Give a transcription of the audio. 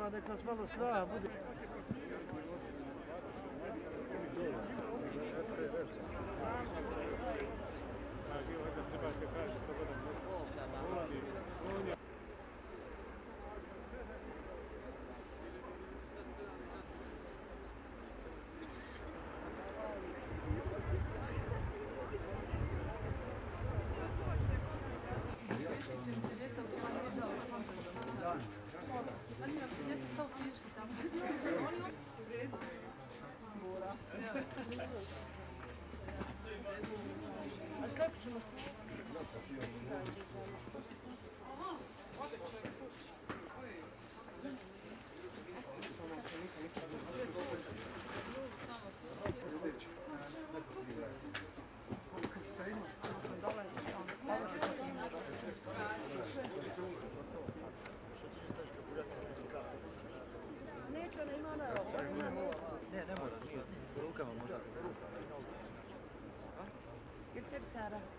Pa neka nas malo straha bude. Neću, ne ima ona. Ne mora, nije. Rukama možda. Jel tebi Sara?